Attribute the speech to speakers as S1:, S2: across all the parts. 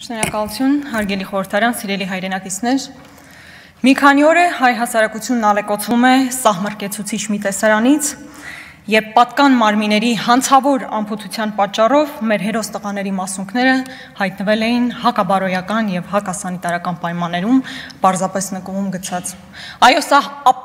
S1: Շնորհակալություն, հարգելի խորհրդարան, սիրելի հայրենակիցներ։ Մի քանի օր է հայ հասարակությունն ալեկոծվում է սահմռկեցուցիչ մի տեսարանից եւ պատկան մարմինների հանցավոր անփութության պատճառով մեր հերոս տղաների մասունքները հայտնվել էին հակաբարոյական եւ հակասանիտարական պայմաններում, պարզապես նկուղում գցած։ Այո, սա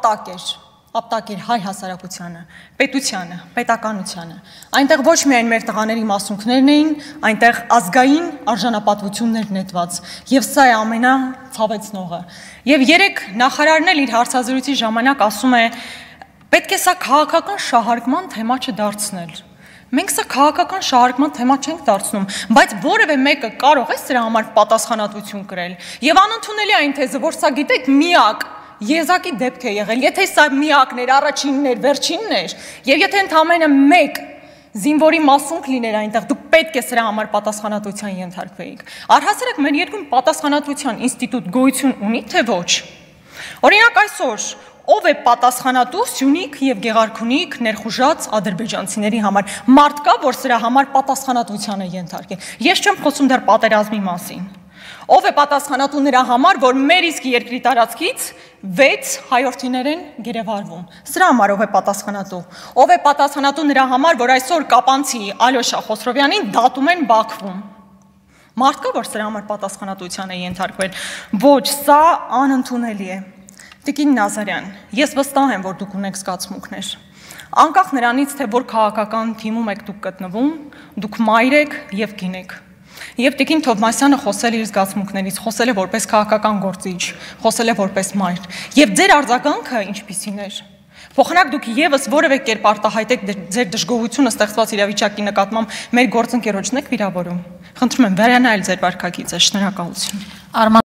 S1: ապտակ էր հայ հասարակությանը, պետությանը, պետականությանը։ Այնտեղ ոչ միայն մեր տղաների մասունքներն էին, այնտեղ ազգային արժանապատվություններ նետված, եւ սա է ամենացավեցնողը։ Եվ երեք նախարարն էլ իր հարցազրույցի ժամանակ ասում է, պետք է սա քաղաքական շահարկման թեմա չդարձնել։ Մենք սա քաղաքական շահարկման թեմա չենք դարձնում, բայց որևէ մեկը կարող է սրա համար պատասխանատվություն կրել։ Եվ անընդունելի է այն թեզը, որ սա գիտեք միակ եզակի դեպք է եղել, եթե սա միակն էր, առաջինն էր, վերջինն էր, եւ եթե ընդամենը մեկ զինվորի մասունք լիներ այնտեղ, դուք պետք է սրա համար պատասխանատվության ենթարկվեիք։ Առհասարակ մեր երկրում պատասխանատվության ինստիտուտ գոյություն ունի, թե ոչ։ Օրինակ այսօր ով է պատասխանատու Սյունիք եւ Գեղարքունիք ներխուժած ադրբեջանցիների համար։ Մարդ կա, որ սրա համար պատասխանատվության է ենթարկել։ Ես չեմ խոսում դեռ պատերազմի մասին։ Ով է պատասխանատու նրա համար, որ մեր իսկ երկրի տարածքից 6 հայրենիներ են գերեվարվում։ Սրա համար ով է պատասխանատու։ Ով է պատասխանատու նրա համար, որ այսօր կապանցի Ալյոշա Խոսրովյանին դատում են Բաքվում։ Մարդ կա, որ սրա համար պատասխանատվության է ենթարկվել։ Ոչ, սա անընդունելի է։ Տիկին Նազարյան, ես վստահ եմ, որ դուք ունեք զգացմունքներ։ Անկախ նրանից, թե որ քաղաքական թիմում եք դուք գտնվում, դուք մայր եք եւ կին եք։ Եվ Տիկին Թովմասյանը խոսել է իր զգացմունքներից, խոսել է որպես քաղաքական գործիչ, խոսել է որպես մայր։ Եվ ձեր արձագանքը ինչպիսին էր։ Փոխանակ դուք եւս որևէ կերպ արտահայտեք ձեր դժգոհությունը ստեղծված իրավիճակի նկատմամբ մեր գործընկերոջն եք վիրավորում։ Խնդրում եմ վերանայել ձեր վարքագիծը, շնորհակալություն։